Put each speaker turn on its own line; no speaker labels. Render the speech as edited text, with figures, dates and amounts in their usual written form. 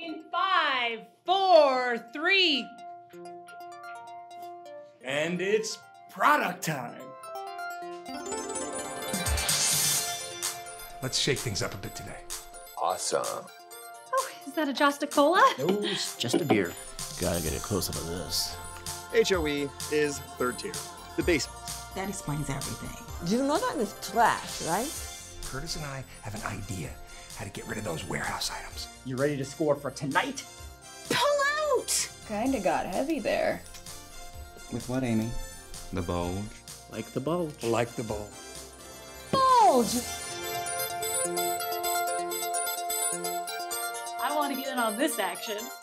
In 5, 4, 3.
And it's product time.
Let's shake things up a bit today.
Awesome.
Oh, is that a Josta Cola?
No, it's just a beer. Gotta get a close-up of this.
H.O.E. is third tier, the basement.
That explains everything.
You know that is trash, right?
Curtis and I have an idea how to get rid of those warehouse items.
You ready to score for tonight?
Pull out!
Kinda got heavy there.
With what, Amy? The Bulge.
Like the Bulge.
Like the Bulge.
Bulge!
I want to get in on this action.